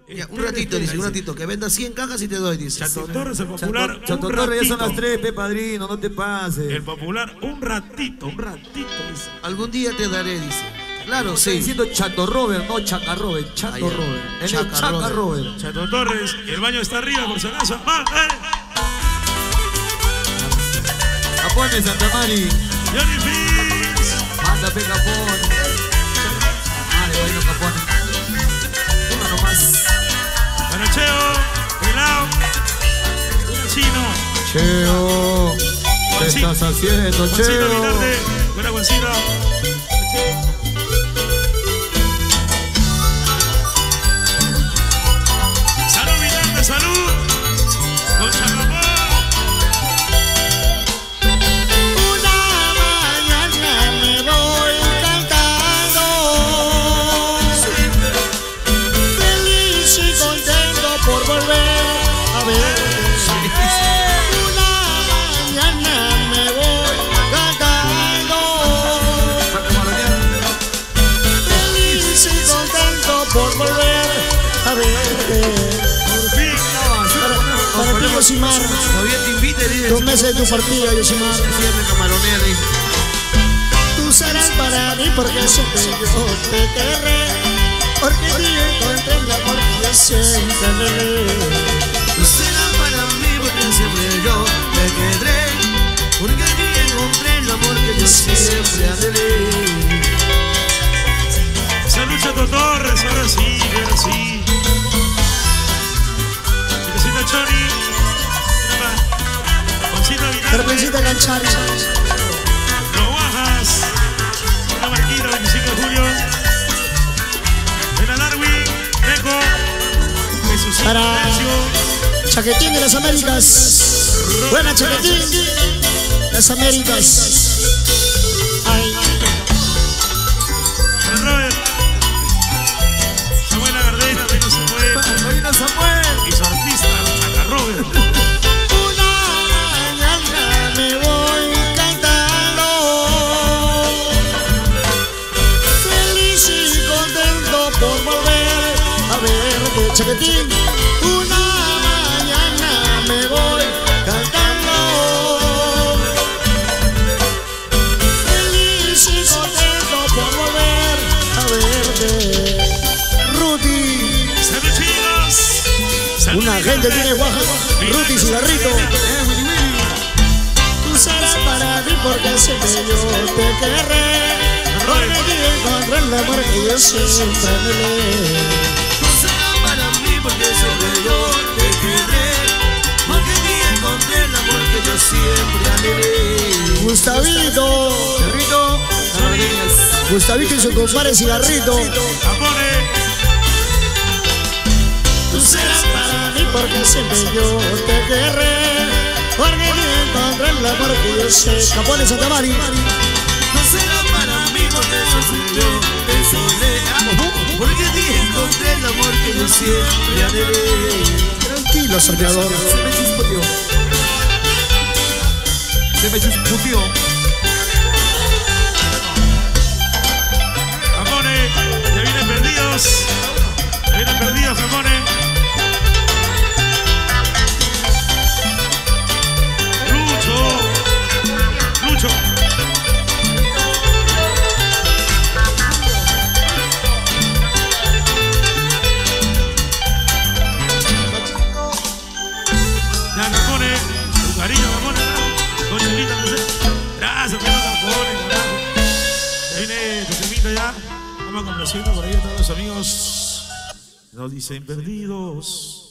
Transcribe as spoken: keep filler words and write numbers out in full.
Ya, un ratito, dice, un ratito, que venda cien cajas y te doy, dice. Chato Torres, el popular. Chato, Chato Torres, ya son las tres, pe padrino, no te pases. El popular, un ratito, un ratito, dice. Algún día te daré, dice. Claro, no, sí. Estoy diciendo Chato Robert, no Chaca Robert, Chato ah, Robert. Él Chaca, es Chaca Robert. Robert. Chato Torres, el baño está arriba, por si acaso. ¡Ah, eh! Capone, Santa Mari. Johnny Fitz. Manda, pe, Capone. Vale, bueno, Capone. Uno nomás. Para Cheo, Pelao, Chino. Cheo, ¿qué Juancito, estás haciendo, Juancito Cheo? Vitarte. Buena, Juancito. Salud, Vitarte, salud. Con Chacapó. Una mañana me voy cantando, feliz y contento por volver a ver. Una mañana me voy cantando, feliz y contento por volver a ver. Por fin. Para ti, Yosimar, Todavía te invita, dice. dos meses de tu partida, Yosimar. Siempre camaronea, dice. Tú serás para mí porque siempre yo te querré, porque te encontré el amor que yo siempre anhelé. Tú serás para mí porque siempre yo te quedaré, porque en ti encontré el amor que yo siempre anhelé. Salud, Chato Torres, ahora sí, ahora sí. Chiquecita Choni. Juancito Vitarte. Carmencita Canchari, Lo Bajas. Una Marquita, veinticinco de julio. Vena Darwin, Neco. Jesús Para- Ignacio. Chaquetín de las Américas. Buena Chaquetín, las Américas. Ay, Don Robert. Samuel Agardena, Reino Samuel. Marina Samuel. Y su artista, Chaca Robert. una mañana me voy cantando, feliz y contento por volver a verte, Chaquetín. Una mañana me voy cantando, feliz y contento por volver a verte. Ruti, Salud, chicos. Salud, una gente tiene Oaxaca, Ruti Cigarrito. Tú serás para mí porque siempre yo te querré, porque te encontré el amor que yo siempre anhelé. Tú serás para mí porque siempre yo te quedaré, porque en ti encontré el amor que yo siempre anhelé. Gustavito, Cerrito. Gustavito y su compadre Cigarrito. Capone. Tú serás para mí porque siempre yo te querré, porque te encontré el amor que yo sé. Capone Santa Mari. No será para mí porque yo soy yo te soñé, porque en ti encontré el amor que yo siempre anhelé. Tranquilo, sorteador. Se me chisputió. Se me chisputió. Capone. Te vienen perdidos. Te vienen perdidos, Capone. Lucho. Lucho. Ya, Capone. Tu cariño, Capone. Con chulita, no sé. Gracias, pero Capone, carajo. Ya viene tu temita ya. Vamos complaciendo por ahí a todos los amigos. Nos dicen perdidos.